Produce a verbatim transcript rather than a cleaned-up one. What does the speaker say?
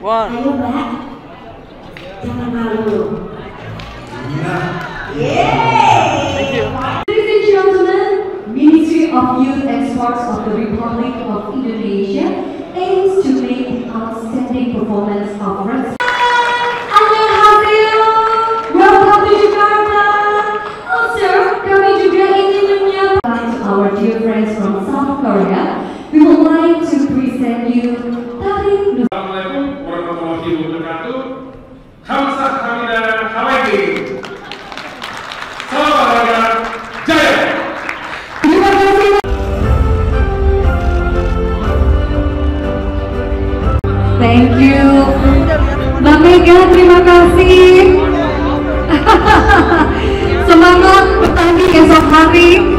One. Ayo Mbak, jangan malu. Thank you. Ladies and gentlemen, Ministry of Youth and Sports of the Republic of Indonesia aims to make the outstanding performance of wrestling. Annyeonghaseyo, welcome to Jakarta. Also, kami juga ingin menyapa to our dear friends from South Korea. We would like to present you Tari. Assalamualaikum warahmatullahi wabarakatuh. Hamzah Hamida Hawaii. Salam olahraga jaya. Terima kasih. Thank you. Mbak Mega, terima kasih. Semangat bertanding esok hari.